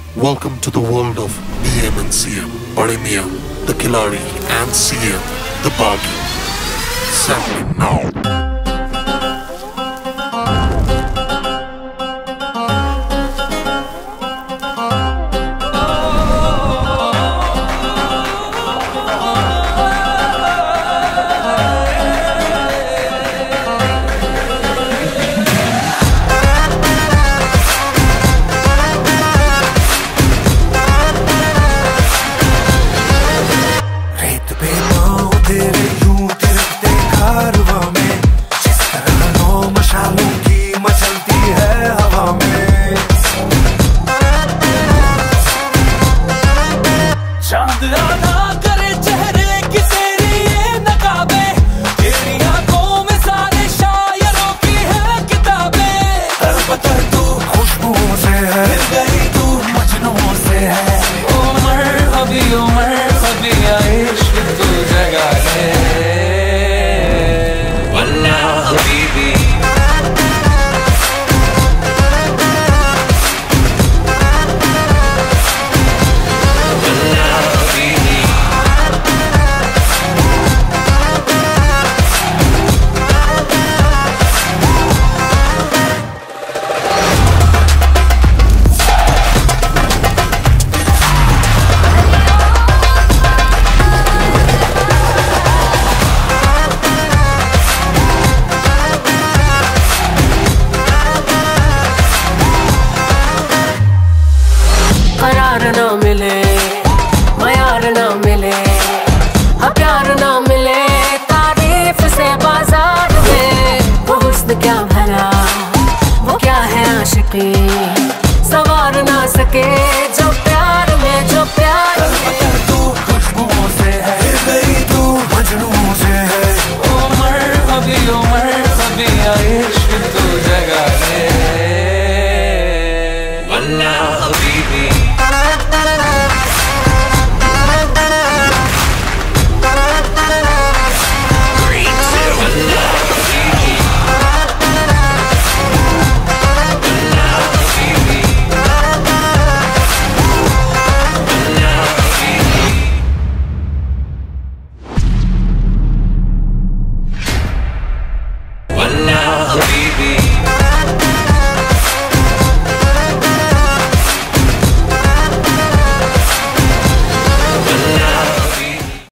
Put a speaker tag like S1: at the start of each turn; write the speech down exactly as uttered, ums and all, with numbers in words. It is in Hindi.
S1: Welcome to the world of B M and C M. Bade Miyan, the Khiladi, and C M, the Baghi. Sampling now.
S2: करार ना मिले, मयार ना मिले, हाँ प्यार ना मिले, तारीफ से बाजार में। वो हुस्न क्या भला, वो क्या है आशिकी, सवार ना सके जो